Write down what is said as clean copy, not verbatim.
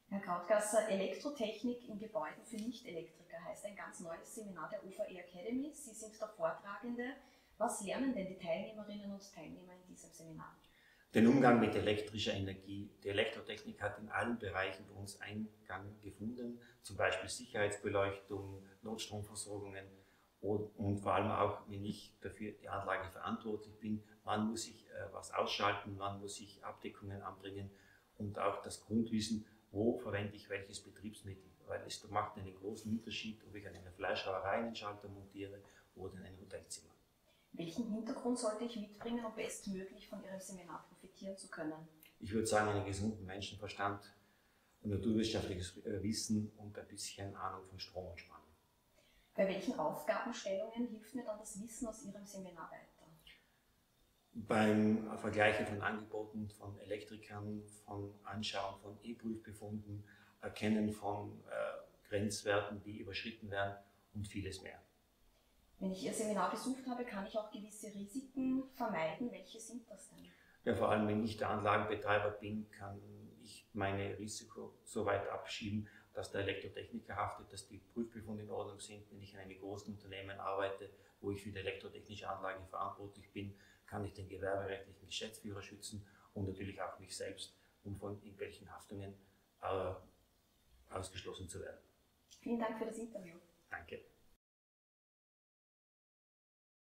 Herr Krautgasser, Elektrotechnik in Gebäuden für Nicht-Elektriker heißt ein ganz neues Seminar der OVE Academy. Sie sind der Vortragende. Was lernen denn die Teilnehmerinnen und Teilnehmer in diesem Seminar? Den Umgang mit elektrischer Energie. Die Elektrotechnik hat in allen Bereichen bei uns Eingang gefunden, zum Beispiel Sicherheitsbeleuchtung, Notstromversorgungen und vor allem auch, wenn ich dafür die Anlage verantwortlich bin, wann muss ich was ausschalten, wann muss ich Abdeckungen anbringen und auch das Grundwissen, wo verwende ich welches Betriebsmittel, weil es macht einen großen Unterschied, ob ich an einer Fleischhauerei einen Schalter montiere oder in einem Hotelzimmer. Welchen Hintergrund sollte ich mitbringen, um bestmöglich von Ihrem Seminar profitieren zu können? Ich würde sagen, einen gesunden Menschenverstand, ein naturwissenschaftliches Wissen und ein bisschen Ahnung von Strom und Spannung. Bei welchen Aufgabenstellungen hilft mir dann das Wissen aus Ihrem Seminar weiter? Beim Vergleichen von Angeboten von Elektrikern, von Anschauen von E-Prüfbefunden, Erkennen von Grenzwerten, die überschritten werden und vieles mehr. Wenn ich Ihr Seminar besucht habe, kann ich auch gewisse Risiken vermeiden. Welche sind das denn? Ja, vor allem, wenn ich der Anlagenbetreiber bin, kann ich meine Risiko so weit abschieben, dass der Elektrotechniker haftet, dass die Prüfbefunde in Ordnung sind. Wenn ich in einem großen Unternehmen arbeite, wo ich für die elektrotechnische Anlage verantwortlich bin, kann ich den gewerberechtlichen Geschäftsführer schützen und natürlich auch mich selbst, um von irgendwelchen Haftungen ausgeschlossen zu werden. Vielen Dank für das Interview. Danke.